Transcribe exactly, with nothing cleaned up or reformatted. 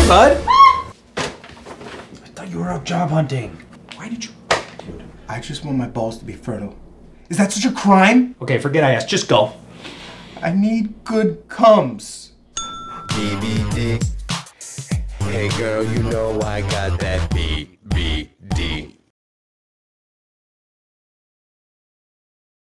bud. I thought you were out job hunting. Why did you... Dude, I just want my balls to be fertile. Is that such a crime? okay, forget I asked. Just go. I need good cums. D V D. Hey girl, you know I got that beat.